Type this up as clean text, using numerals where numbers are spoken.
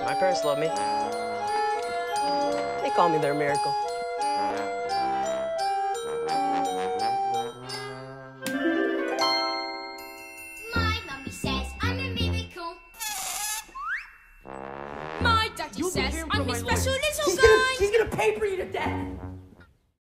My parents love me. They call me their miracle. My mummy says I'm a miracle. My daddy says I'm a special little guy. He's gonna paper you to death.